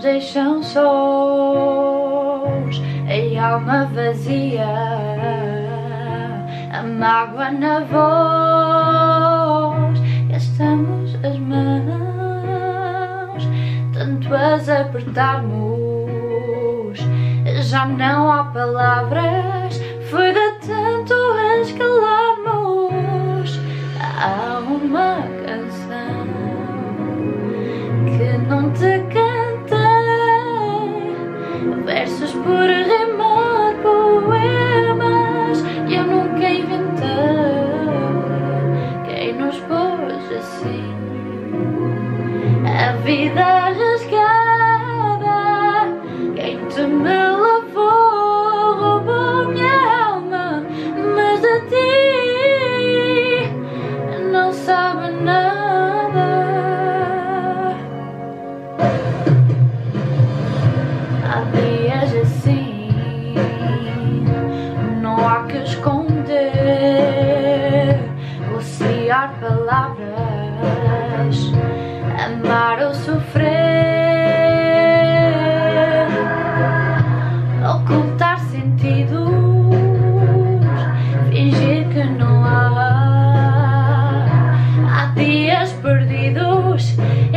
deixam sós, a alma vazia, a mágoa na voz. Gastamos as mãos, tanto as apertarmos, já não há palavras, foi de tanto as calarmos. Há uma canção que não te cantei, versos por rimar, poemas que eu nunca inventei. Quem nos pôs assim a vida rasgada? Quem te me levou, roubou minha alma, mas de ti não sabe nada. Há dias assim, não há que esconder, rociar palavras, amar ou sofrer, ocultar sentidos, fingir que não há. Há dias perdidos